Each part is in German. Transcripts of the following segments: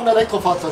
ein Elektrofahrzeug.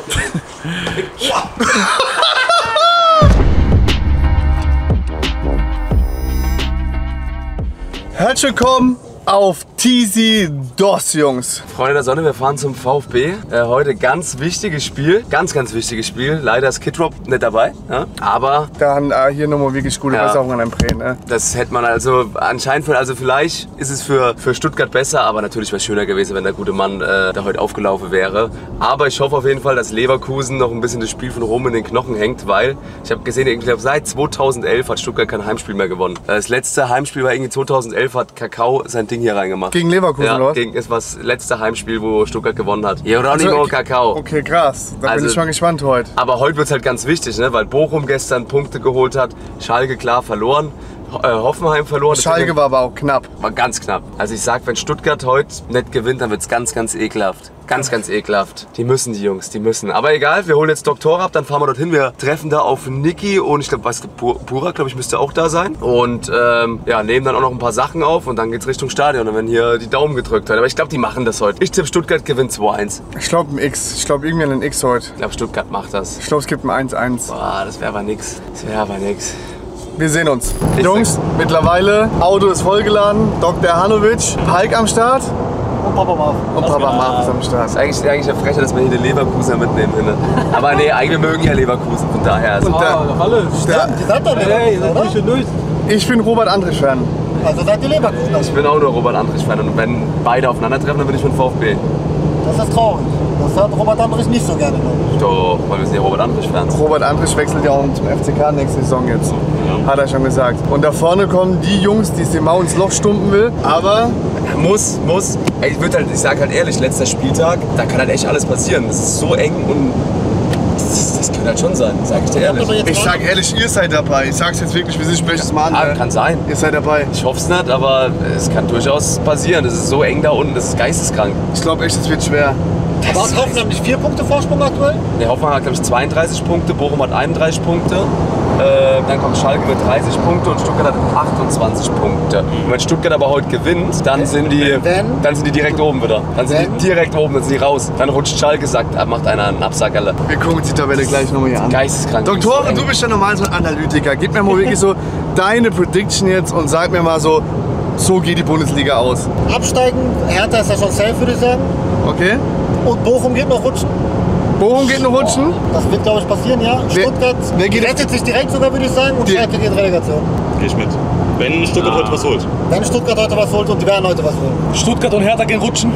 Herzlich willkommen auf TC DOS, Jungs. Freunde der Sonne, wir fahren zum VfB. Heute ganz wichtiges Spiel, ganz wichtiges Spiel. Leider ist Kid Rob nicht dabei, ja? Aber Dann hier nochmal wirklich gute Besserung an einem Prä, ne? das hätte man also anscheinend, vielleicht ist es für Stuttgart besser, aber natürlich wäre es schöner gewesen, wenn der gute Mann da heute aufgelaufen wäre. Aber ich hoffe auf jeden Fall, dass Leverkusen noch ein bisschen das Spiel von Rom in den Knochen hängt, weil ich habe gesehen, ich glaube, seit 2011 hat Stuttgart kein Heimspiel mehr gewonnen. Das letzte Heimspiel war irgendwie 2011, hat Kakao sein Ding hier reingemacht. Gegen Leverkusen, ja, oder was? ist das letzte Heimspiel, wo Stuttgart gewonnen hat. Geronimo Kakao. Okay, krass. Da bin ich schon gespannt heute. Aber heute wird es halt ganz wichtig, ne? Weil Bochum gestern Punkte geholt hat, Schalke klar verloren, Hoffenheim verloren. Schalke war aber auch knapp. War ganz knapp. Also ich sag, wenn Stuttgart heute nicht gewinnt, dann wird es ganz ekelhaft. Ganz ekelhaft. Die müssen, die Jungs, die müssen. Aber egal, wir holen jetzt Doktor ab, dann fahren wir dorthin. Wir treffen da auf Niki und ich glaube, Pura, glaube ich, müsste auch da sein. Und ja, nehmen dann auch noch ein paar Sachen auf und dann geht's Richtung Stadion. Und wenn hier die Daumen gedrückt hat. Aber ich glaube, die machen das heute. Ich tippe, Stuttgart gewinnt 2-1. Ich glaube ein X. Ich glaube irgendwie an ein X heute. Ich glaube, Stuttgart macht das. Ich glaube, es gibt ein 1-1. Boah, das wäre aber nix. Das wäre aber nix. Wir sehen uns. Jungs, mittlerweile, Auto ist vollgeladen. Dr. Hanovic, Palk am Start. Und Papa Marv. Und Papa Marv ist am Start. Das ist eigentlich eine Frechheit, dass wir hier den Leverkusener mitnehmen. Ne? Aber nee, eigentlich mögen ja Leverkusen, von daher. Also. Und Die seid doch Leverkusen, oder? ich bin Robert Andrich-Fan. Also seid ihr Leverkusen. Ich bin auch nur Robert Andrich-Fan und wenn beide aufeinandertreffen, dann bin ich von VfB. Das ist traurig. Das hat Robert Andrich nicht so gerne, glaube ich. Doch, weil wir sind ja Robert Andrich-Fans. Robert Andrich wechselt ja auch zum FCK nächste Saison jetzt. Hat er schon gesagt. Und da vorne kommen die Jungs, die es dem Mau ins Loch stumpen will. Aber Muss. Ey, ich sag halt ehrlich, letzter Spieltag, da kann halt echt alles passieren. Das ist so eng und das könnte halt schon sein, sag ich dir ehrlich. ich sag ehrlich, ihr seid dabei. Ich sag's jetzt wirklich, ich spreche es mal an. Kann sein. Ihr seid dabei. Ich hoffe es nicht, aber es kann durchaus passieren. Das ist so eng da unten, das ist geisteskrank. Ich glaube echt, es wird schwer. Aber hat Hoffenheim nicht 4 Punkte Vorsprung aktuell? Der Hoffenheim hat, glaube ich, 32 Punkte, Bochum hat 31 Punkte. Dann kommt Schalke mit 30 Punkte und Stuttgart hat 28 Punkte. Und wenn Stuttgart aber heute gewinnt, dann sind die direkt oben wieder. Dann sind die direkt oben, dann sind die raus. Dann rutscht Schalke, macht einer einen Absack, alle. Wir gucken uns die Tabelle gleich nochmal hier an. Geisteskrank. Doktor, du bist ja normal so ein Analytiker. Gib mir mal wirklich so deine Prediction jetzt und sag mir mal so geht die Bundesliga aus. Absteigen, Hertha ist ja schon safe, würde ich sagen. Okay? Und Bochum geht noch rutschen. Bochum geht noch rutschen. Das wird, glaube ich, passieren, ja. Stuttgart wer geht rettet sich direkt sogar, würde ich sagen. Und Schalke geht Relegation. Geh ich mit. Wenn Stuttgart heute was holt. Wenn Stuttgart heute was holt und die werden heute was holen. Stuttgart und Hertha gehen rutschen.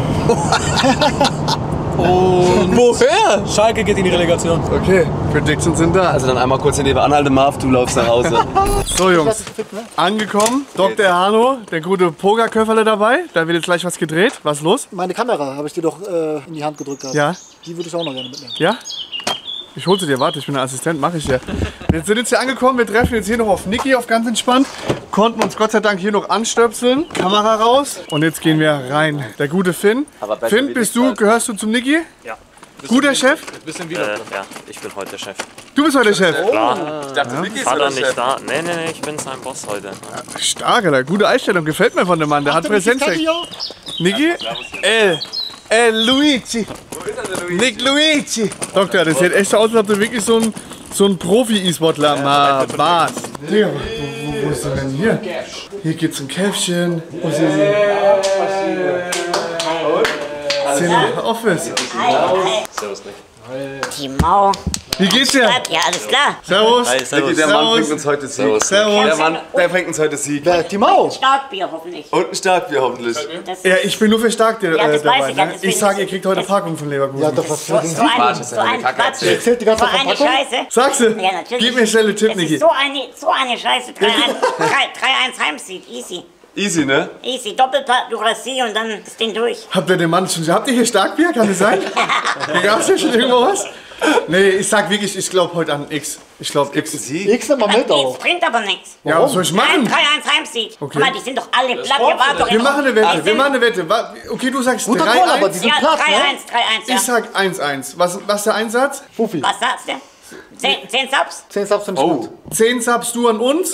Und Woher? Schalke geht in die Relegation. Okay, Predictions sind da. Also dann einmal kurz den Neben anhalten, Marv, du laufst nach Hause. So Jungs, angekommen. Dr. Hano, der gute Pokerköfferle dabei. Da wird jetzt gleich was gedreht. Was ist los? Meine Kamera habe ich dir doch in die Hand gedrückt. Gehabt. Ja? Die würde ich auch noch gerne mitnehmen. Ja? Ich hol sie dir, warte, ich bin der Assistent, mache ich ja. Wir sind jetzt hier angekommen, wir treffen jetzt hier noch auf Niki, auf ganz entspannt. Konnten uns Gott sei Dank hier noch anstöpseln. Kamera raus. Und jetzt gehen wir rein. Der gute Finn. Finn, gehörst du zum Niki? Ja. Guter Chef? Ja, ich bin heute der Chef. Du bist heute der Chef? Klar. Ich dachte, Niki ist Vater der nicht Chef. da. Nee, ich bin sein Boss heute. Stark, Alter. Gute Einstellung. Gefällt mir von dem Mann. Der hat Präsenz. Niki? Luigi. Nick Luigi. Doktor, das sieht echt so aus, als ob du wirklich so ein Profi-E-Sportler warst. Digga, wo ist er denn hier? Hier geht's um Käffchen. Wo ist er? Ist hier ein Office? Servus, Nick. Die Mau. Wie geht's dir? Ja, alles klar. Servus. Hi, Niki, servus. der Mann Servus. bringt uns heute Sieg. Servus. Der Mann, der bringt uns heute Sieg. Wer? Die Mau. Starkbier hoffentlich. Und ein Starkbier hoffentlich. Das Ja, ich bin nur für stark Ja, das dabei. weiß ich ja, Ne? deswegen Ich sage, ihr ist- kriegt heute das- Packung von Leverkusen. Ja, doch was für so ein Quatsch. Erzählt die ganze So eine Verpackung? Scheiße. Sagst du? Ja, natürlich. Gib mir schnell einen Tipp, Das Niki. ist so eine Scheiße. 3-1 Heimsieg. Easy. Easy, ne? Easy. Doppelpack, Durassie und dann das Ding durch. Habt ihr den Mann schon? Habt ihr hier Starkbier? Kann das sein? Hier gab's hier schon irgendwo was? Nee, ich sag wirklich, ich glaube heute an X. Ich glaube X. X nimm mal mit Das auch. bringt aber nichts. Ja, was soll ich Nein, machen? 3-1 Heimsieg. Okay. Guck mal, die sind doch alle platt. Ihr wart doch Wir immer- machen eine Die Wette. Wir sind- machen eine Wette. Okay, du sagst Guter Call, aber die 3-1. sind Ja, platt, 3-1, ne? 3-1, ja. Ich sag 1-1. Was ist der Einsatz? Fuffi. Was sagst du? 10 Subs? 10 Subs finde ich gut. 10 Subs du an uns. Ja.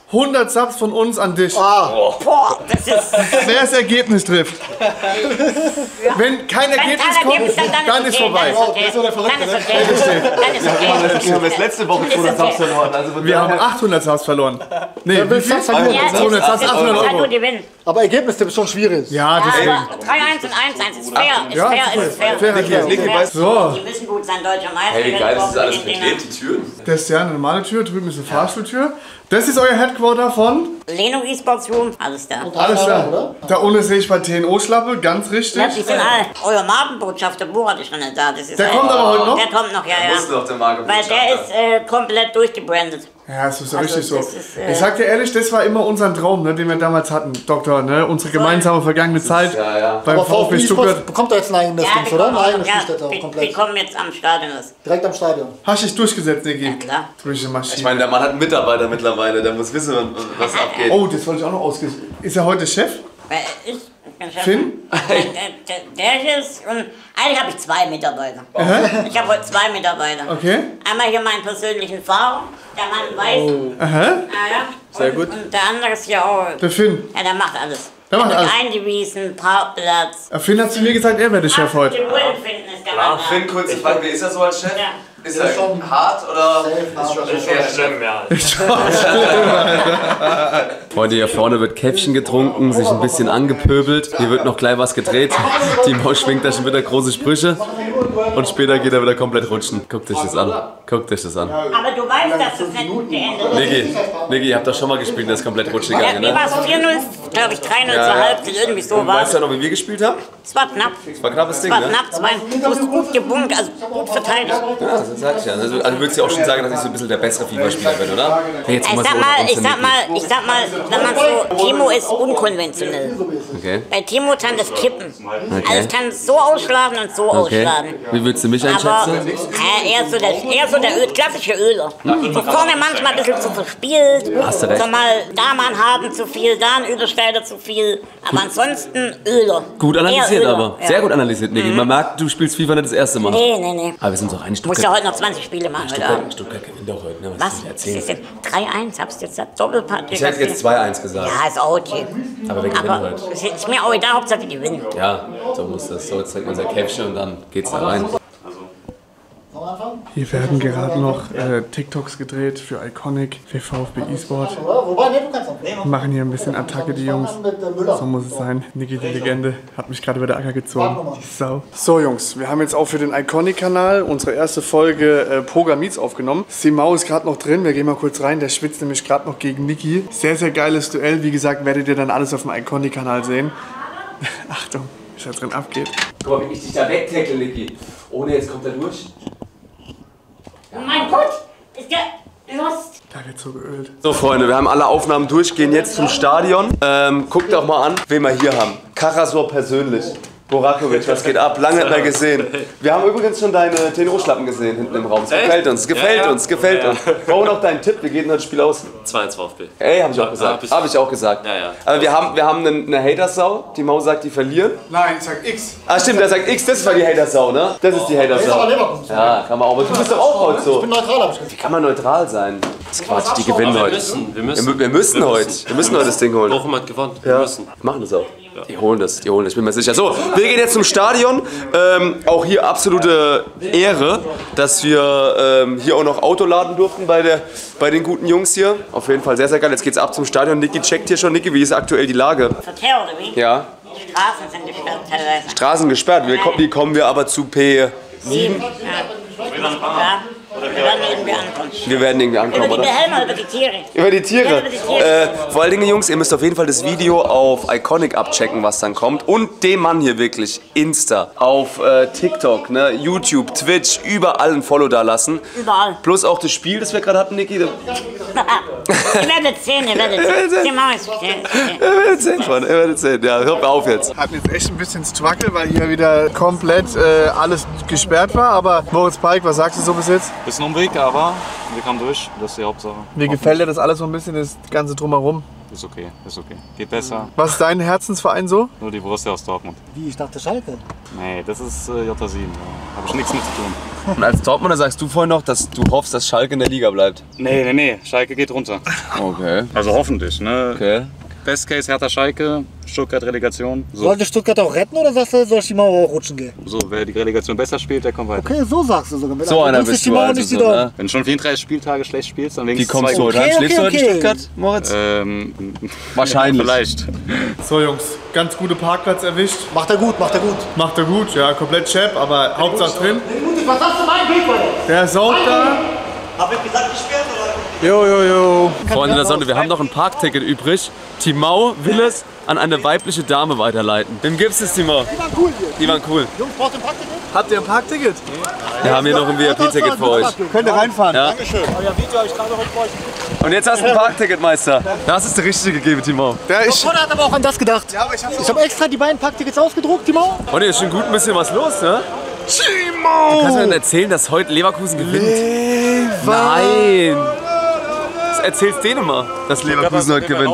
100 Subs von uns an dich. Boah, das ist... Wer das Ergebnis trifft. Wenn kein Ergebnis kommt, dann ist vorbei. Dann ist okay. Wir haben jetzt letzte Woche 200 Subs verloren. Also Wir haben 800 Subs verloren. Nee, wie viel? Subs verlieren? 200 Subs, 800 Kann Euro. nur gewinnen. Aber Ergebnistipp ist schon schwierig. Ja, deswegen. Aber 3-1 und 1-1 ist fair. Ja, Ist fair. Niki, weißt du? So, Die müssen gut sein, deutscher Meister. Hey, wie geil ist das alles mit den beklebt, die Türen? das ist ja eine normale Tür, drüben ist eine Fahrstuhltür. Das ist euer Headquarter von? Leno E-Sports Room, alles da. Alles klar. Da unten sehe ich bei TNO-Schlappe, ganz richtig. Ja, die sind alle. Euer Markenbotschafter Burat ist noch nicht da. Das ist Der kommt aber heute noch? Der kommt noch, ja. Musst du auf der Marke Weil der ist komplett durchgebrandet. Ja, das ist so Also, richtig so. das ist, Ich sag dir ehrlich, das war immer unser Traum, ne, den wir damals hatten, Doktor, ne? Unsere gemeinsame vergangene Zeit Ja, ja. beim Aber VfB Stuttgart. bekommt er jetzt ein eigenes Ding, oder? Eine eigene Spielstätte auch wir komplett. kommen jetzt am Stadion. Direkt am Stadion. Hast dich durchgesetzt, Niki? Ja, klar. Du bist eine Maschine. Ich meine, der Mann hat einen Mitarbeiter mittlerweile, der muss wissen, was abgeht. Oh, das wollte ich auch noch ausgesucht. Ist er heute Chef? Ich bin Chef. Finn? Der hier ist. Und eigentlich habe ich 2 Mitarbeiter. Ich habe heute 2 Mitarbeiter. Okay. Einmal hier meinen persönlichen Fahrer, der Mann weiß. Aha. Ja. Sehr gut. Und der andere ist hier auch. Der Finn. Ja, der macht alles. Der macht alles. Eingewiesen, Parkplatz. Finn hat zu mir gesagt, er wäre der Chef heute. Absolute Wohlbefinden ist der Mann. Finn, kurze Frage, wie ist er so als Chef? Ja. Ist er hart oder? Sehr schlimm, ja. Freunde, hier vorne wird Käffchen getrunken, sich ein bisschen angepöbelt. Hier wird noch gleich was gedreht. Die Maus schwingt da schon wieder große Sprüche. Und später geht er wieder komplett rutschen. Guckt euch das an. Guckt euch das an. Aber du weißt, dass das nicht gut geendet ist. Niki, ihr habt doch schon mal gespielt, das ist komplett rutschig Ja, gegangen, mir ne? war es 4-0, glaube ich, 3-0 zur ja. Halbzeit, irgendwie so war Weißt es. du noch, wie wir gespielt haben? Es war knapp. Das war ein knappes Ding, Es war ne? knapp, du hast gut gebunkt, also gut verteidigt. Ja, das sag ich ja. Also du würdest ja auch schon sagen, dass ich so ein bisschen der bessere FIFA-Spieler bin, oder? Hey, jetzt Ich mal sag so mal, unter ich uns, sag mal, wenn man so, Timo ist unkonventionell. Okay. Bei Timo kann das kippen. Also es kann so ausschlagen und so Okay. ausschlagen. Wie würdest du mich Aber einschätzen? eher so der klassische Öler. So vorne manchmal ein bisschen zu verspielt. Hast du recht. So mal da mal einen Haken zu viel, da einen Übersteiger zu viel. Aber ansonsten Öler. Gut analysiert Eher Öler, aber. ja. Sehr gut analysiert, Niki. Man merkt, du spielst FIFA nicht das erste Mal. Nee. Aber wir sind doch eigentlich Du musst ja heute noch 20 Spiele machen heute Abend. Stuttgart gewinnt doch heute, ne? Was? soll ich Was erzählen? ist denn? 3-1, hab's jetzt gesagt. Doppelpack. Ich hätte jetzt 2-1 gesagt. Ja, ist auch okay. Aber wir gewinnen Aber heute. es ist mir auch egal, Hauptsache die gewinnen. Ja, so muss das. So, jetzt trinken wir unser Käffchen und dann geht's da rein. Hier werden gerade noch TikToks gedreht für Iconic, für VfB eSport. Wobei, nee, du kannst auch. Wir machen hier ein bisschen Attacke, die Jungs. So muss es sein. Niki, die Legende, hat mich gerade über der Acker gezogen. Die Sau. So Jungs, wir haben jetzt auch für den Iconic-Kanal unsere erste Folge Poga Meets aufgenommen. Simao ist gerade noch drin, wir gehen mal kurz rein. Der schwitzt nämlich gerade noch gegen Niki. Sehr, sehr geiles Duell. Wie gesagt, werdet ihr dann alles auf dem Iconic-Kanal sehen. Achtung, wie es da drin abgeht. Guck mal, wie ich dich da wegtackle, Niki. Ohne jetzt kommt er durch. Oh mein Gott, ist der lost. Da wird so geölt. So Freunde, wir haben alle Aufnahmen durch, gehen jetzt zum Stadion. Guckt doch mal an, wen wir hier haben. Karasor persönlich. Borakovic, was geht ab? Lange nicht mehr gesehen. Wir haben übrigens schon deine TNO-Schlappen gesehen hinten im Raum. Es gefällt uns, gefällt uns. Brauchen noch deinen Tipp, wie geht denn das Spiel aus? 2-1 VfB. Ey, hab ich auch gesagt. Hab ich auch gesagt. Ja. Aber wir haben eine Hatersau, die Mau sagt, die verlieren. Nein, ich sag X. Ah stimmt, der sagt X, das war die Hatersau, ne? Das ist die Das ist aber Hatersau. Leverkusen. Ja, kann man auch. Aber du bist doch auch heute Ich so. bin neutral, hab ich gesagt. Wie kann man neutral sein? Das ist Quatsch, die gewinnen heute. Wir müssen. Wir müssen heute das Ding holen. Bochum hat gewonnen. Wir müssen. Machen das auch. Die holen das, ich bin mir sicher. So, wir gehen jetzt zum Stadion. Auch hier absolute Ehre, dass wir hier auch noch Auto laden durften bei den guten Jungs hier. Auf jeden Fall sehr, sehr geil. Jetzt geht's ab zum Stadion. Niki checkt hier schon. Niki, wie ist aktuell die Lage? Verkehr oder wie? Ja, Die Straßen sind gesperrt teilweise. Straßen gesperrt. Wie kommen wir aber zu P7? Ja. Wir werden irgendwie ankommen. Wir werden irgendwie ankommen, Über die oder? Behelme, über die Tiere. Über die Tiere. Ja, über die Tiere. Vor allen Dingen, Jungs, ihr müsst auf jeden Fall das Video auf Iconic abchecken, was dann kommt. Und dem Mann hier wirklich Insta, auf TikTok, ne, YouTube, Twitch, überall ein Follow da lassen. Überall. Plus auch das Spiel, das wir gerade hatten, Niki. Ihr werdet sehen, ihr werdet sehen. Die Maus. Ihr werdet sehen, Freunde, ihr werdet sehen. Ja, hört mal auf jetzt. Hatten jetzt echt ein bisschen Struggle, weil hier wieder komplett alles gesperrt war. Aber Moritz Pike, was sagst du so bis jetzt? Bisschen Umweg, aber wir kamen durch. Das ist die Hauptsache. Mir gefällt dir das alles so ein bisschen, das Ganze drumherum. Ist okay, ist okay. Geht besser. Was ist dein Herzensverein so? Nur die Borussia aus Dortmund. Wie, ich dachte Schalke. Nee, das ist J7. Da habe ich nichts mit zu tun. Und als Dortmunder sagst du vorhin noch, dass du hoffst, dass Schalke in der Liga bleibt. Nee. Schalke geht runter. Okay. Also hoffentlich, ne? Okay. Best Case Hertha Schalke, Stuttgart Relegation. So, Sollte Stuttgart auch retten oder sagst du, soll ich die Mauer auch rutschen gehen? wer die Relegation besser spielt, der kommt weiter. Okay, so sagst du sogar. So einer bist die du Mauer also nicht so, die Daumen. ne? Wenn du schon 34 Spieltage schlecht spielst, dann Wie wenigstens kommst du heute Okay, an? Schläfst du heute in okay. Stuttgart, Moritz? Wahrscheinlich. Vielleicht. So Jungs, ganz gute Parkplatz erwischt. Macht er gut, macht er gut. Macht er gut, ja, komplett Chap, aber Hauptsache drin. Was sagst du, mein Weg, Der ist auch da. Hab ich gesagt, gesperrt oder? Jo. Freunde der Sonne, wir haben noch ein Parkticket übrig. Timau will es an eine weibliche Dame weiterleiten. Wem gibst du es, Timau? Die waren cool hier. Die waren cool. Jungs, braucht ihr ein Packticket? Habt ihr ein Parkticket? Wir haben hier noch ein VIP-Ticket für euch. Könnt ihr reinfahren? Ja. Dankeschön. Euer Video habe ich gerade heute Und jetzt hast du ein Parkticket, Meister. Das ist der richtige gegeben, Timau. Vorne hat aber auch an das gedacht. Ja, aber ich habe extra die beiden Packtickets ausgedruckt, Timo. Und hier ist schon gut ein bisschen was los, ne? Timau! Kannst du mir denn erzählen, dass heute Leverkusen gewinnt? Nein! Erzähl's denen mal, dass Leverkusen heute gewinnt.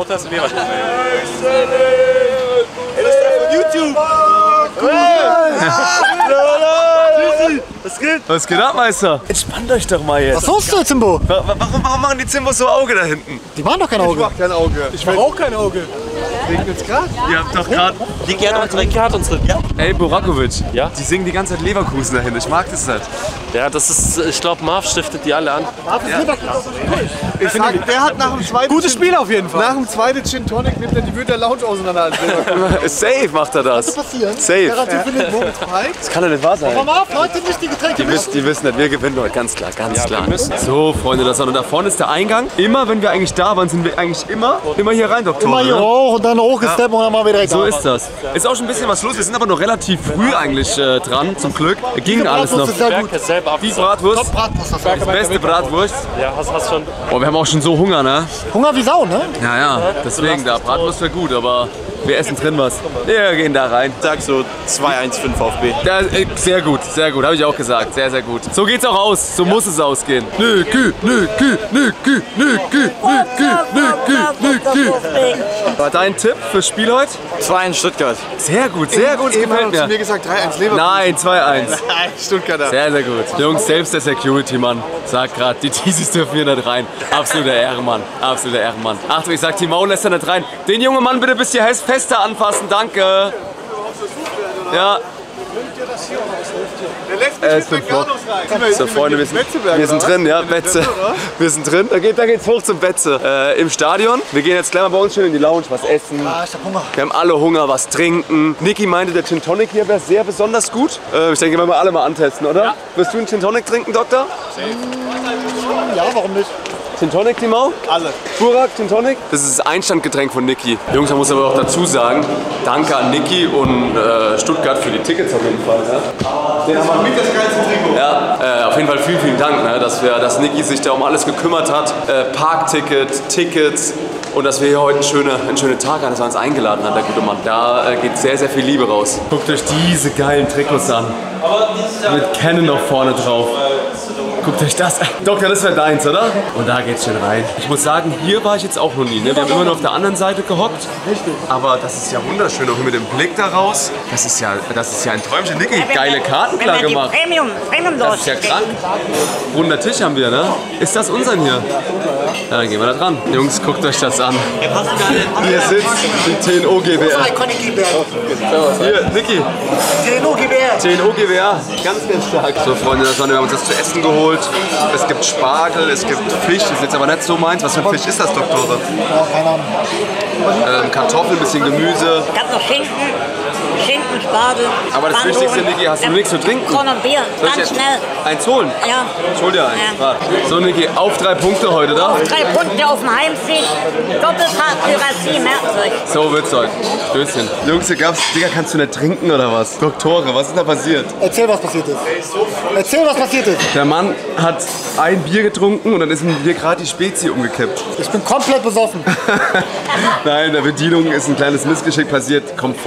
Was geht ab, Meister? Entspannt euch doch mal jetzt. Was hast du, Zimbo? Warum machen die Zimbos so Auge da hinten? Die machen doch kein Auge. Kein Auge. Ich will auch kein Auge. Regnet's gerade? Ihr habt doch gerade... Niki hat unsere. Ja. Ey, Burakovic. Ja? Die singen die ganze Zeit Leverkusen dahin. Ich mag das nicht. Ja, das ist, ich glaube, Marv stiftet die alle an. Ich sag, der hat nach dem zweiten... Gutes Spiel auf jeden Fall. Nach dem zweiten Gin Tonic nimmt er die Wörter Lounge auseinander als Leverkusen. Safe macht er das. Passieren. Safe. Garantie findet Moritz Pike. Das kann doch nicht wahr sein. Komm auf, Leute, nicht die Getränke mischen. Die wissen nicht, wir gewinnen heute, ganz klar, ganz klar. So, Freunde der Sonne, da vorne ist der Eingang. Immer, wenn wir eigentlich da waren, sind wir eigentlich immer hier rein, Doktor. Immer hier hoch und dann hochgesteppt und dann mal wieder direkt So auf. ist das. Ist auch schon ein bisschen was los. Wir sind aber noch relativ früh eigentlich dran, zum Glück. Ging alles noch. Bratwurst ist sehr gut. Berke selber Die Bratwurst, Bratwurst, das heißt. beste Bratwurst. Ja, hast schon. Oh, wir haben auch schon so Hunger, ne? Hunger wie Sau, ne? Ja, deswegen, da Bratwurst wäre gut, aber wir essen drin was. Wir gehen da rein. Sag so 2-1 für den VfB. Ja, sehr gut, habe ich auch gesagt. Sehr, sehr gut. So geht's auch aus, so muss es ausgehen. War dein Tipp fürs Spiel heute? 2-1 Stuttgart. Sehr gut, das gefällt Zu mir mir. gesagt 3-1 Leverkusen. Nein, 2-1. Nein, Stuttgarter. Sehr, sehr gut. Jungs, selbst der Security-Mann sagt gerade, die Teasies dürfen hier nicht rein. Absoluter Ehrenmann, absoluter Ehrenmann. Achtung, ich sag, Timau lässt er nicht rein. Den jungen Mann bitte ein bisschen fester anfassen, danke. Ja. Der lässt Er mich ist mit im Vlog. McDonald's rein. So, Freunde, wir sind drin, ja, Betze. Wir sind drin, da geht's hoch zum Betze. Im Stadion. Wir gehen jetzt gleich mal bei uns schön in die Lounge, was essen. Ah, ich hab Hunger. Wir haben alle Hunger, was trinken. Niki meinte, der Gin Tonic hier wäre sehr besonders gut. Ich denke, wir werden alle mal antesten, oder? Ja. Wirst du einen Gin Tonic trinken, Doktor? Ja, warum nicht? Gin Tonic, Timau? Alle. Burak, Gin Tonic? Das ist das Einstandgetränk von Niki. Jungs, man muss aber auch dazu sagen, danke an Niki und Stuttgart für die Tickets auf jeden Fall. Ne? Den haben wir mit das geilste Trikot. Ja, auf jeden Fall vielen, vielen Dank, ne? dass Niki sich da um alles gekümmert hat. Parkticket, Tickets. Und dass wir hier heute einen schönen Tag haben, dass er uns eingeladen hat, der gute Mann. Da geht sehr, sehr viel Liebe raus. Guckt euch diese geilen Trikots an. Mit Canon noch vorne drauf. Guckt euch das an. Doktor, das wäre deins, oder? Und da geht's schön rein. Ich muss sagen, hier war ich jetzt auch noch nie. Ne? Wir haben immer nur auf der anderen Seite gehockt. Aber das ist ja wunderschön, auch mit dem Blick da raus. Das ist ja ein Träumchen. Niki, geile Karten klar gemacht. Premium Das ist ja krank. Runder Tisch haben wir, ne? Ist das unseren hier? Ja, dann gehen wir da dran. Jungs, guckt euch das an. Hier sitzt die TNO GbR. Iconic GbR. Hier, Niki. TNO GbR. TNO GbR. Ganz, ganz stark. So, Freunde der Sonne, wir haben uns das zu essen geholt. Es gibt Spargel, es gibt Fisch. Das ist jetzt aber nicht so meins. Was für ein Fisch ist das, Doktore? Ja, keine Ahnung. Kartoffeln, bisschen Gemüse. Ich hab noch Schinken, Spargel. Aber das Pfannkuchen. Wichtigste, Niki, hast du nichts zu trinken? Korn und Bier, Soll ich ganz jetzt schnell. eins holen? Ja. Ich hol dir eins. Ja. Warte. So, Niki, auf 3 Punkte heute, da? 3 Punkte auf dem Heimsieg, Doppelpack, Hyrassie, merkt euch. So wird's heute. Stößchen. Jungs, hier gab's, Digga, kannst du nicht trinken oder was? Doktore, was ist da passiert? Erzähl, was passiert ist. Erzähl, was passiert ist. Der Mann hat ein Bier getrunken und dann ist ihm hier gerade die Spezie umgekippt. Ich bin komplett besoffen. Nein, der Bedienung ist ein kleines Missgeschick passiert. Kommt vor.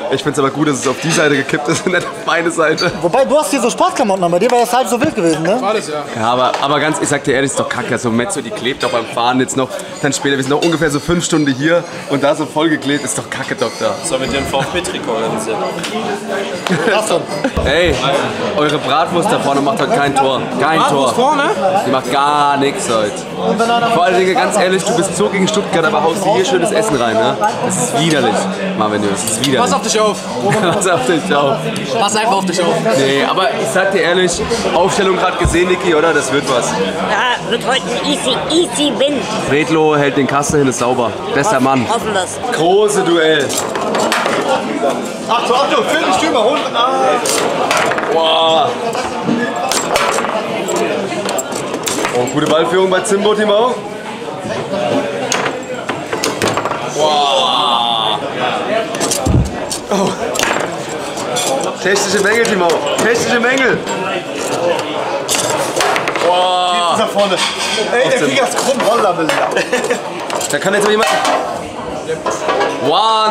Ich finde es aber gut, dass es auf die Seite gekippt ist und nicht auf meine Seite. Wobei, du hast hier so Sportklamotten an, bei dir wäre das halb so wild gewesen, ne? Alles, ja. Ja, aber ganz, ich sag dir ehrlich, ist doch kacke. So Mezzo, die klebt doch beim Fahren jetzt noch. Dann später, wir sind noch ungefähr so 5 Stunden hier und da so vollgeklebt, ist doch kacke, Doktor. Sollen wir dir ein VfB-Trikot organisieren? Achtung. Ey, eure Bratwurst da vorne macht heute kein Tor. Kein Tor. Vorne? Die macht gar nichts heute. Vor allen Dingen, ganz ehrlich, du bist so gegen Stuttgart, aber haust dir hier schönes Essen rein, ne? Das ist widerlich, Marvin, das ist widerlich. Pass auf dich auf. Pass auf dich auf. Pass einfach auf dich auf. Nee, aber ich sag dir ehrlich, Aufstellung gerade gesehen, Niki, oder? Das wird was. Ja, wird heute ein easy win. Redlo hält den Kasten hin, ist sauber. Bester Mann. Hoffen wir's. Große Duell. Achtung, Viertelstürmer, holen. Wow. Oh, gute Ballführung bei Zimbo, Timo. Wow. Oh. Technische Mängel, Timo. Technische Mängel. Wow. Da vorne. Ey, der Krieger ist krumm, Roller. Da kann jetzt noch jemand... 1-0. 2-0.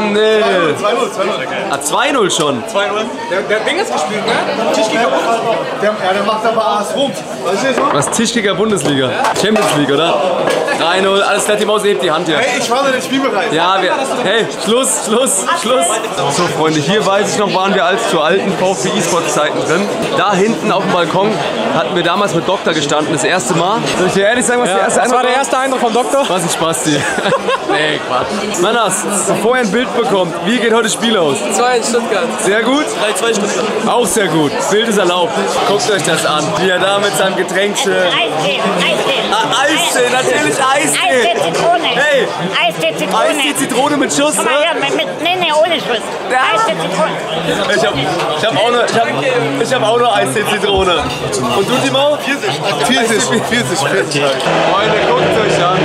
Ah, 2-0 schon. 2-0. Der Ding ist gespielt, ne? Tischkicker Bundesliga. Der macht aber AS Rom. Was, Tischkicker Bundesliga? Champions League, oder? 3-0, alles klar, die Maus hebt die Hand hier. Hey, ich war noch nicht spielbereit. Ja, hey, Schluss. So, Freunde, hier weiß ich noch, waren wir als zur alten VfB E-Sports-Zeiten drin. Da hinten auf dem Balkon hatten wir damals mit Doktor gestanden, das erste Mal. Soll ich dir ehrlich sagen, was der erste Eindruck war? Das war der erste Eindruck vom Doktor. Was ein Spasti. Nee, Quatsch. Manas, bevor ihr ein Bild bekommt, wie geht heute das Spiel aus? 2 in Stuttgart. Sehr gut? 3-2 Stuttgart. Auch sehr gut. Bild ist erlaubt. Guckt euch das an. Wie er da mit seinem Getränkchen... Eistee. Eistee, natürlich Eistee. Eistee Zitrone. Hey. Eistee Zitrone. Eistee Zitrone mit Schuss, Guck ne? mal, ja, nee, ohne Schuss. Eistee Zitrone. Ich hab auch noch Eistee Zitrone. Und du, Timo? Pfirsich. Freunde, guckt euch an.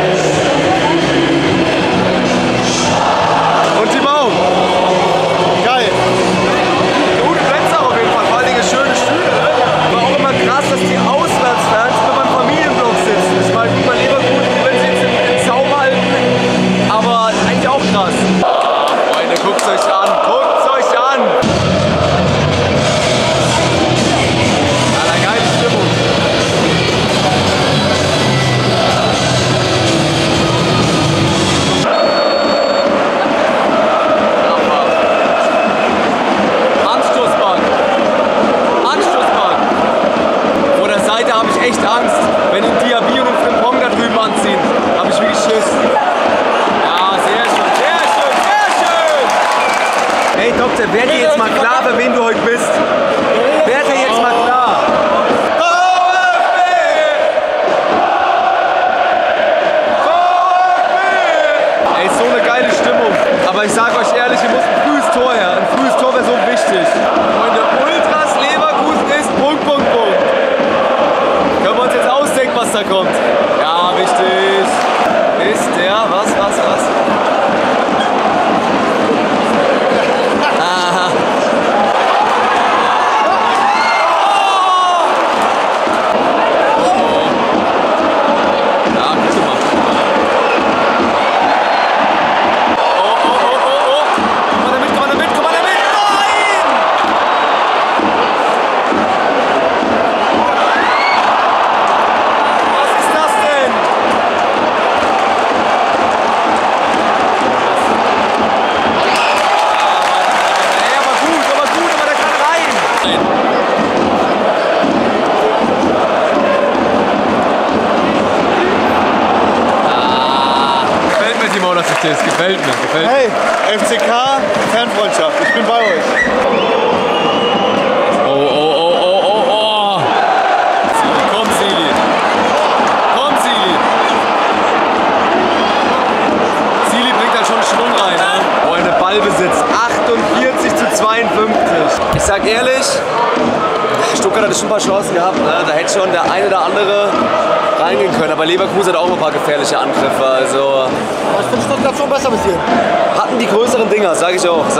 Und Timo? Geil. Gute Plätze auf jeden Fall. Vor allen Dingen schöne Stühle. Ne? War auch immer krass, dass die Auswärtsfans immer beim Familienblock sitzen. Ich meine, gut, bei Leverkusen, die werden sie jetzt im Zaum halten. Aber eigentlich auch krass. Freunde, guckt euch an. Guckt euch an. Alter, geile Stimmung. Vor der Seite habe ich echt Angst. Wenn ihn Diaby und Frimpong da drüben anziehen, habe ich wirklich Schiss. Ja, sehr schön. Hey Doktor, werd dir jetzt mal klar, für wen du heute bist. Werd dir jetzt mal klar. Ey, so eine geile Stimmung. Aber ich sag euch ehrlich, hier muss ein frühes Tor her. Ein frühes Tor wäre so wichtig. Freunde, Ultras Leverkusen ist ... Können wir uns jetzt ausdenken, was da kommt? Ja, wichtig. Ist der, was? Aha. Ja, gut gemacht. Oh. Komm mal damit. Nein! Was ist das denn? Ey, aber gut, der kann rein. Gefällt mir, Timo, dass du stehst. Gefällt mir. Hey, FCK, Fanfreundschaft. Ich bin bei euch. Oh. Komm, Sili. Sili bringt da schon Schwung rein, ne? Freunde, Ballbesitz. 48:52. Ich sag ehrlich, Stuttgart hatte schon ein paar Chancen gehabt. Ne? Da hätte schon der eine oder andere reingehen können. Aber Leverkusen hat auch ein paar gefährliche Angriffe. Also Ich finde Stuttgart schon besser bis hierhin. hatten die größeren Dinger, sag ich auch.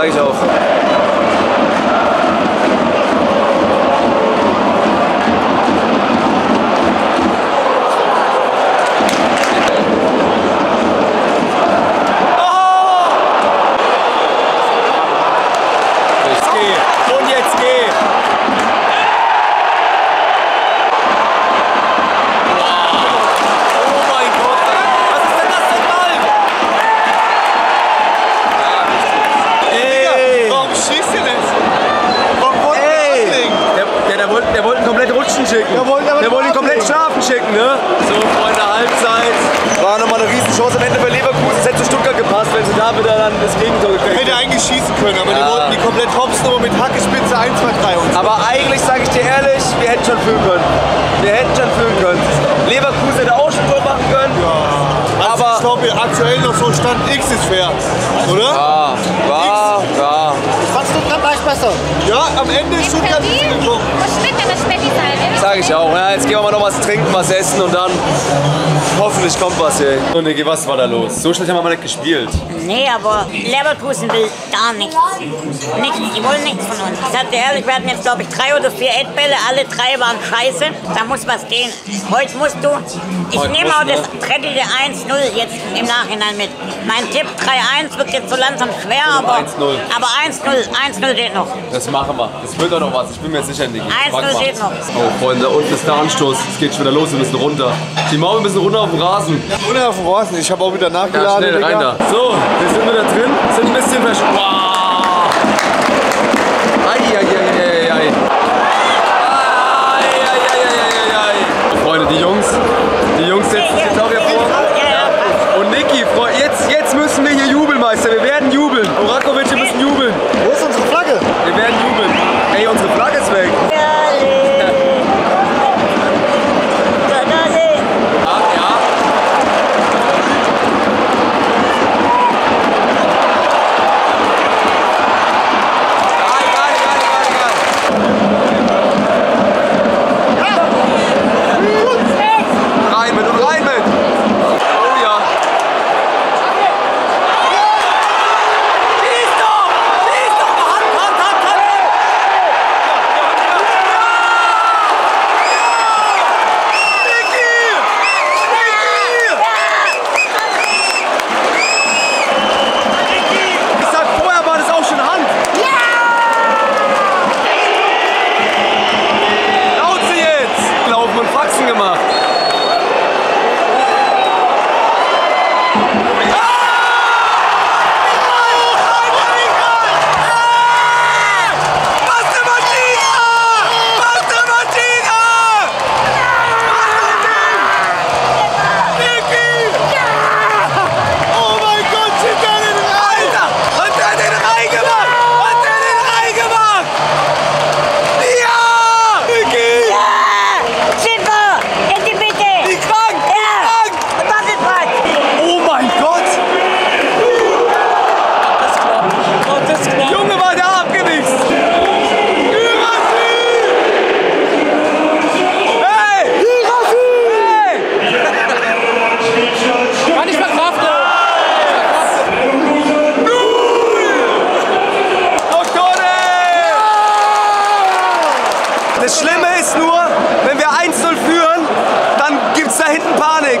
Wir wollen ihn komplett schlafen schicken, ne? So, Freunde, Halbzeit. War nochmal eine Riesenchance am Ende für Leverkusen. Es hätte zu Stuttgart gepasst, wenn sie da wieder dann das Gegentor gekriegt hätten. Hätte eigentlich schießen können, aber die wollten die komplett Hopsnummer mit Hackespitze 1, 2, 3 und so. Aber eigentlich, sage ich dir ehrlich, wir hätten schon führen können. Wir hätten schon führen können. Leverkusen hätte auch schon Tor machen können. Ja. Also aber ich glaube, aktuell noch so Stand X ist fair, oder? ja. Ich fand Stuttgart leicht besser. Ja, am Ende ist Stuttgart nicht gekommen. Sag ich auch. Ja, jetzt gehen wir mal noch was trinken, was essen und dann hoffentlich kommt was hier. So, Niki, was war da los? So schlecht haben wir mal nicht gespielt. Nee, aber Leverkusen will gar nichts. Nichts, die wollen nichts von uns. Ich sag dir ehrlich, wir hatten jetzt glaube ich 3 oder 4 Eckbälle, alle 3 waren scheiße. Da muss was gehen. Heute musst du, ich nehme auch das dreckige 1-0 jetzt im Nachhinein mit. Mein Tipp 3-1 wird jetzt so langsam schwer, aber 1-0 geht noch. Das machen wir. Das wird doch noch was. Ich bin mir jetzt sicher, Niki. 1-0 geht noch. Oh, Freunde, unten ist der Anstoß. Es geht schon wieder los. Wir müssen runter. Die Mauer müssen runter auf den Rasen. Ohne auf dem Rasen, ich habe auch wieder Ja, nachgeladen. schnell rein da. So, wir sind wieder drin. Sind ein bisschen verschwunden. Wow. Eieieiei. Freunde, die Jungs setzen sich jetzt auch hier vor. Und Niki, jetzt müssen wir hier jubeln, Meister. Wir werden jubeln. Orakovic, wir müssen jubeln. Wo ist unsere Flagge? Wir werden jubeln. Ey, unsere Flagge ist weg. Ja. Rein mit. Oh ja. Schieß doch! Hand! Ich sag, vorher war das auch schon Hand. Laut sie jetzt! Laufen und Faxen gemacht. Oh mein Gott, schickt er den rein! Hat er den reingemacht? Ja! Niki! Chico, in die Mitte! Die krank! Ja! Das ist was! Oh mein Gott! Junge, war der abgewichst! Hey! Hey! Kann ich verkraften. Doktore! Das Schlimme ist nur, wenn wir 1-0 führen, dann gibt's da hinten Panik.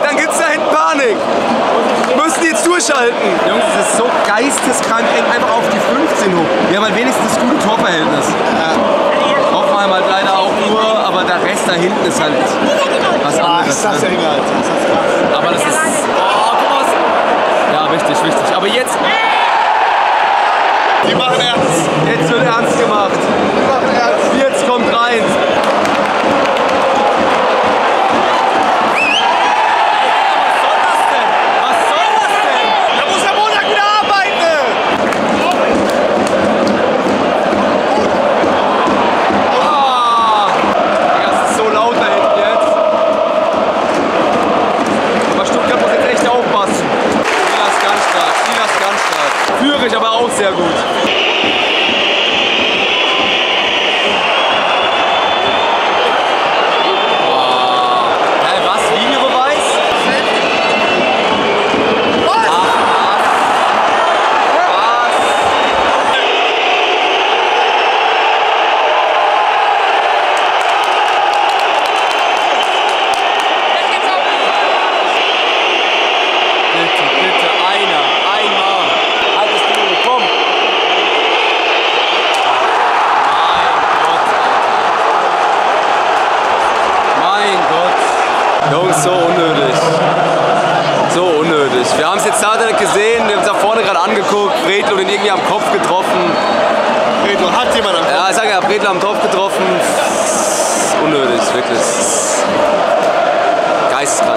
Wir müssen jetzt durchhalten. Jungs, es ist so geisteskrank eng, einfach auf die 15 hoch. Wir haben halt wenigstens das gute Torverhältnis. Hoffenheim halt leider auch nur, aber der Rest da hinten ist halt was anderes. Ist das ne? eng, Alter. Ist das krass. Aber das ist... Oh, guck mal. Ja, richtig. Aber jetzt... Die machen ernst. Jetzt wird ernst gemacht. Die machen ernst. Jetzt kommt rein. Was soll das denn? Da muss der Montag wieder arbeiten. Das ist so laut da hinten jetzt. Aber Stuttgart muss jetzt echt aufpassen. Silas ganz stark. Führe ich aber auch sehr gut. Was? Videobeweis? Bitte, einmal. Halt das Ding, komm. Mein Gott. Jungs, so unnötig. So unnötig. Wir haben es jetzt da nicht gesehen, wir haben es da vorne gerade angeguckt. Bredlo den irgendwie am Kopf getroffen. Bredlo hat jemand am Kopf. Ja, ich sag ja, Bredlo am Kopf getroffen. unnötig, wirklich. Das ist geisteskrank.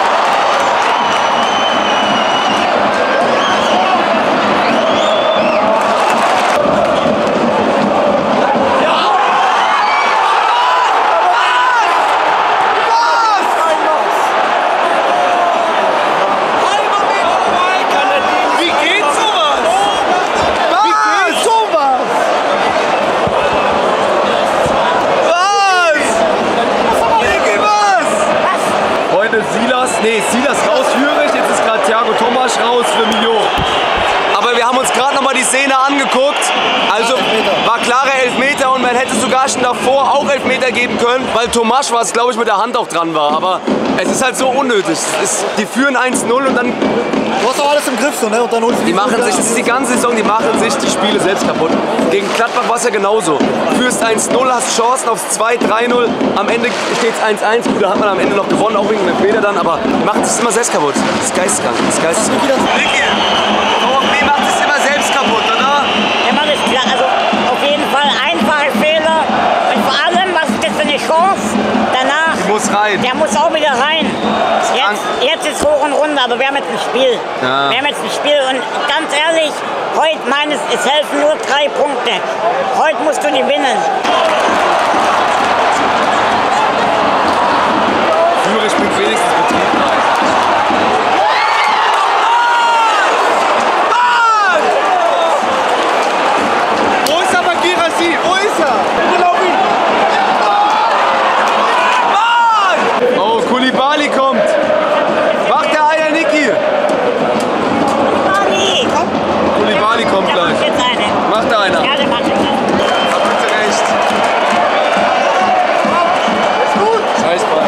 Silas raus, Jürich, jetzt ist gerade Thiago Tomasch raus für Mio. Aber wir haben uns gerade nochmal die Szene angeguckt. Also war klarer Elfmeter und man hätte sogar schon davor auch Elfmeter geben können, weil Tomasch war es, glaube ich, mit der Hand auch dran war. Aber es ist halt so unnötig. Die führen 1-0 und dann... Du hast doch alles im Griff, so, ne? Und dann holst du die machen sich, das ist die ganze Saison, die machen sich die Spiele selbst kaputt. Gegen Gladbach war es ja genauso. Du führst 1-0, hast Chancen aufs 2-3-0. Am Ende steht es 1-1. Gut, da hat man am Ende noch gewonnen, auch wegen einem Fehler dann. Aber die machen es immer selbst kaputt. Das ist geisteskrank. Das ist geisteskrank. Niki, VfB macht es immer selbst kaputt, oder? Immer das klar. Also auf jeden Fall einfache Fehler. Und vor allem, was ist das für eine Chance? Danach. Die muss rein. Der muss auch wieder rein. Jetzt ist hoch und runter, aber wir haben jetzt ein Spiel. Ja. Wir haben jetzt ein Spiel und ganz ehrlich, heute es helfen nur 3 Punkte. Heute musst du gewinnen. Jürich bringt wenigstens Betrieb rein. Wo ist aber Girassi? Wo ist er? Oh, Koulibaly kommt. Macht der einer, Niki? Koulibaly kommt Der gleich. macht jetzt eine. Macht der einer? Ja, der macht jetzt eine. Habt ihr recht. Ist gut. Scheißball.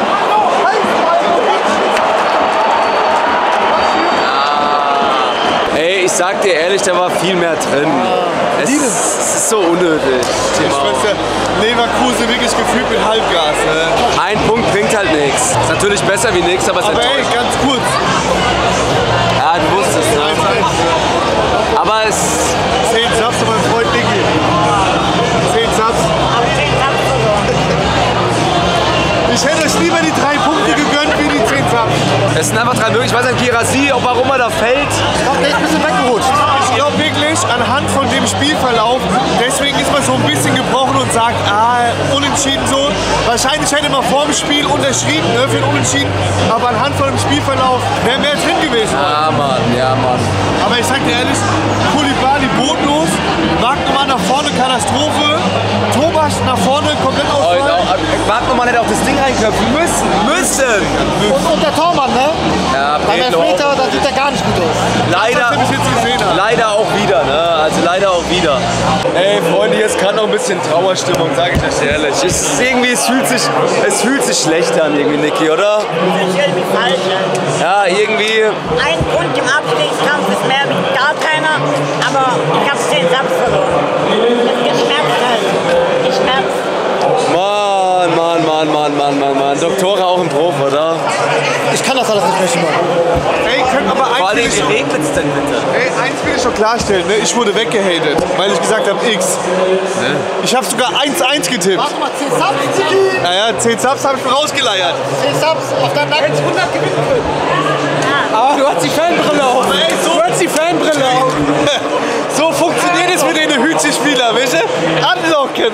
Ja. Ey, ich sag dir ehrlich, da war viel mehr drin. Es ist so unnötig. Leverkusen wirklich gefühlt mit Halbgas. Ne? Ein Punkt bringt halt nichts. Ist natürlich besser wie nichts, aber es Aber ey, enttäuscht. ganz kurz. Ja, du wusstest es. Ne? Aber es... 10 Subs zu meinem Freund Niki. 10 Subs. Aber 10 Sachen verloren. Ich hätte euch lieber die 3 Punkte gegönnt wie die 10 Subs. Es sind einfach 3 möglich. Ich weiß nicht, Girassi, warum er da fällt. Ich glaube, der ist ein bisschen weggerutscht. Ich glaube wirklich, anhand von dem Spielverlauf, deswegen ist man so ein bisschen gebrochen und sagt, unentschieden so. Wahrscheinlich hätte man vor dem Spiel unterschrieben, ne, für den Unentschieden, aber anhand von dem Spielverlauf wäre mehr drin gewesen. Ja, Mann, ja, Mann. Aber ich sag dir ehrlich, Koulibaly bodenlos, Wagnermann nach vorne Katastrophe, Tomasch nach vorne komplett ausfallen. Wagnermann hätte auch das Ding reinköpfen müssen. Und der Tormann, ne? Ja, Beim Elfmeter, da sieht er gar nicht gut aus. Leider, Was ich jetzt gesehen habe. leider auch wieder, ne? Also leider auch wieder. Ey, Freunde, jetzt kann noch ein bisschen Trauerstimmung, sage ich euch ehrlich. Es ist irgendwie, es fühlt sich schlecht an irgendwie, Niki, oder? Das ist irgendwie falsch. Ne? Ja, irgendwie. Ein Punkt im Abstiegskampf ist mehr wie gar keiner, aber ich habe 10 Sachen verloren. Das schmerzt halt. Das schmerzt. Mann. Doktora auch im Prof, oder? Ich kann das alles nicht mehr schimmern. Ey, könnt aber Vor allem, eins wie regnet es denn bitte? Ey, eins will ich schon klarstellen, ne? Ich wurde weggehatet, weil ich gesagt habe X. Ne? Ich habe sogar 1-1 getippt. Warte mal, 10 Subs, Ziggy! Naja, 10 Subs habe ich mir rausgeleiert. 10 Subs auf deinem Nacken. 100 gewinnen können. Aber du hast die Fanbrille auf. Ey, du hast die Fanbrille auf. So funktioniert es mit den Hütchenspieler, weißt du? Anlocken.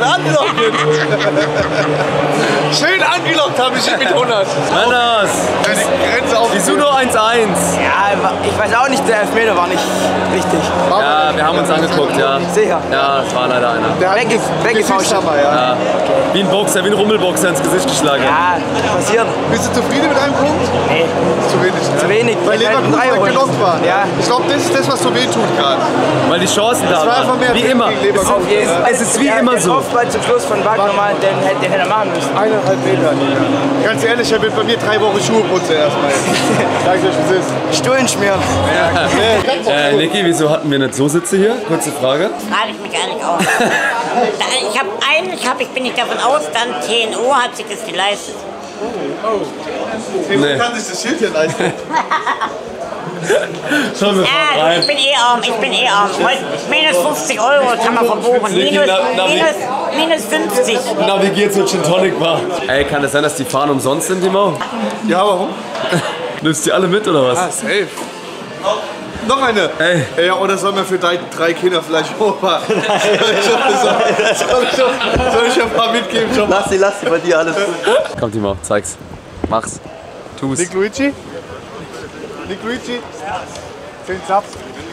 Schön angelockt habe ich ihn mit 100. Anders. Die Grenze auf. Wieso nur 1-1? Ja, ich weiß auch nicht, der Elfmeter war nicht richtig. Ja, wir haben uns angeguckt, ja. Sicher. Ja, es war leider einer. Weggefauscht. Ja. Wie ein Boxer, wie ein Rummelboxer ins Gesicht geschlagen. Ja, passiert. Bist du zufrieden mit einem Punkt? Nee, Zu wenig. Ne? zu wenig. Weil Wir hätten Leverkusen 3 holen weggelockt müssen. war. Ja. Ich glaube, das ist das, was so weh tut gerade. Weil die Chancen da war einfach waren. mehr Wie Ding immer. gegen Leverkusen. Auf jeden Fall. Es ist wie Der- immer der so. Kopfball zum Schluss von Wagnermann, den hätte er machen müssen. 1,5 Meter. Ganz ehrlich, er wird bei mir 3 Wochen Schuhe putzen erstmal. Sag ich euch, wie es ist. Stullen schmieren. Niki, wieso hatten wir nicht so Sitze hier? Kurze Frage. Frage ich mich eigentlich auch. Ich bin nicht davon aus, dann TNO hat sich das geleistet. Nee. Kann sich das Schild hier leisten. Schon Ja, ich bin eh arm. Heute minus 50 € kann man verbuchen. Minus 50. Navigiert so Gin Tonic war. Ey, kann es sein, dass die Fahren umsonst sind, Timo? Ja, warum? Nimmst die alle mit oder was? Ah, safe. Noch eine. Ey. Ja, oder sollen wir für drei Kinder vielleicht hochfahren? Soll ich ein paar mitgeben? Schon mal? Lass sie bei dir alles. Komm, Timo, zeig's. Mach's. Tu's. Nick Luigi? 10 Subs.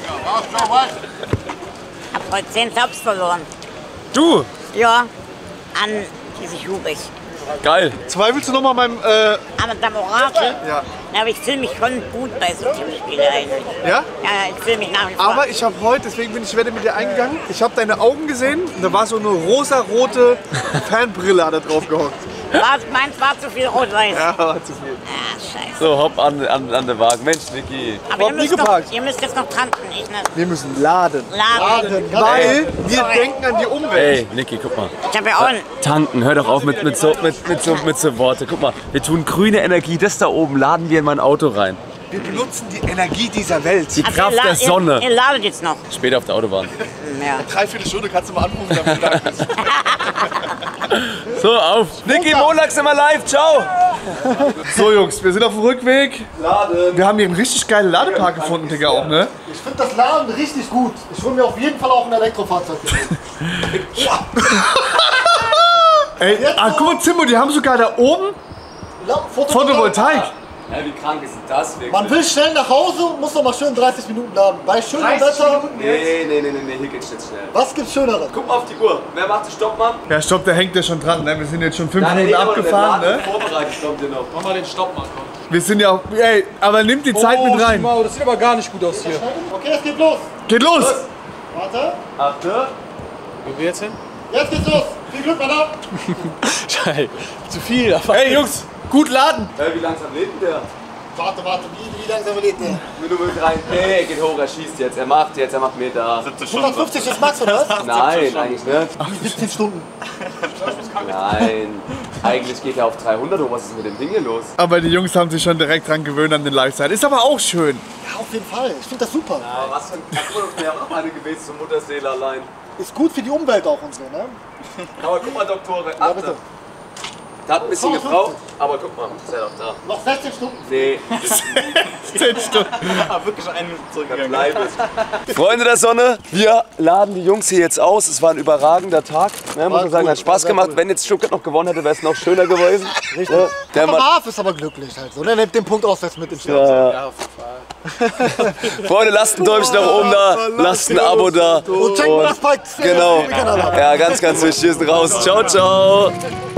Hab heute 10 Subs verloren. Du! Ja, an diese Jubis. Geil. Zweifelst du noch mal meinem... Aber der Orakel, Ja. aber ich fühle mich schon gut bei so Tippspielen eigentlich. Ja? Ja, ich fühle mich nach wie vor. Aber ich habe heute, deswegen bin ich Wette mit dir eingegangen, ich habe deine Augen gesehen und da war so eine rosa-rote Fanbrille da drauf gehockt. Meins war zu viel rot-weiß. Ja, war zu viel. Ah, scheiße. So, hopp an den Wagen. Mensch, Niki. Aber Hab nie geparkt. ihr müsst jetzt noch tanken, ich nicht. Wir müssen laden. Laden. Weil wir Sorry. denken an die Umwelt. Ey, Niki, guck mal. Ich habe ja auch einen. Tanken, hör doch auf mit so Worte. Guck mal, wir tun grüne Energie, das da oben laden wir in mein Auto rein. Wir benutzen die Energie dieser Welt. Die Kraft der Sonne. Ihr ladet jetzt noch. Später auf der Autobahn. Ja. 3/4 Stunde kannst du mal anrufen, damit du da bist. So, auf. Niki, montags immer live. Ciao. So Jungs, wir sind auf dem Rückweg. Laden. Wir haben hier einen richtig geilen Ladepark gefunden, Digga, auch, ne? Ich finde das Laden richtig gut. Ich hole mir auf jeden Fall auch ein Elektrofahrzeug. Ey, guck mal, Zimmo, die haben sogar da oben Photovoltaik. Ja, wie krank ist denn das wirklich? Man will schnell nach Hause und muss noch mal schön 30 Minuten laden. Bei schönem Wetter. Nee, hier geht's jetzt schnell. Was gibt's Schöneres? Guck mal auf die Uhr. Wer macht den Stopp, Mann? Ja, stopp, der hängt ja schon dran, ne? Wir sind jetzt schon 5 Minuten abgefahren, ne? Vorbereitet kommt ihr noch. Mach mal den Stopp mal, komm. Wir sind ja auch, ey, aber nimmt die Zeit mit rein. Wow, das sieht aber gar nicht gut aus hier. Okay, es geht los. Geht los! Warte. Achte. Wo wir jetzt hin? Jetzt geht's los. Viel Glück, Mann. Scheiße. Zu viel. Aber Ey, Jungs, gut laden! Wie langsam lebt denn der? Warte, wie langsam lädt der? Minute rein. Nee, geht hoch, er schießt jetzt. Er macht Meter. 150 ist Max, oder was? Nein, eigentlich nicht. 17 Stunden. Nein. Eigentlich geht er auf 300 hoch. Was ist mit dem Ding hier los? Aber die Jungs haben sich schon direkt dran gewöhnt an den Lifestyle. Ist aber auch schön. Ja, auf jeden Fall. Ich finde das super. Aber was für ein Kackprodukt wäre auch eine gewesen zur Mutterseele allein. Ist gut für die Umwelt auch und so, ne? Aber guck mal, Doktore. Ja, bitte. Da hat ein bisschen gebraucht, aber guck mal, ist ja doch da. Noch 16 Stunden. Nee, 10 Stunden. wirklich einen zurückgegangen. Freunde der Sonne, wir laden die Jungs hier jetzt aus. Es war ein überragender Tag. Ne, muss man sagen, hat Spaß gemacht. Wenn jetzt Stuttgart noch gewonnen hätte, wäre es noch schöner gewesen. Richtig. Ne? Der Aber Mann, Marv ist aber glücklich halt so. Ne? Nimmt den Punkt auswärts mit ins Spiel. Freunde, lasst ein Däumchen nach oben da, lasst ein Abo da. Und checken das bei Genau. Kanal ab. Ja, ganz wichtig. Wir sind raus. Ciao, ciao.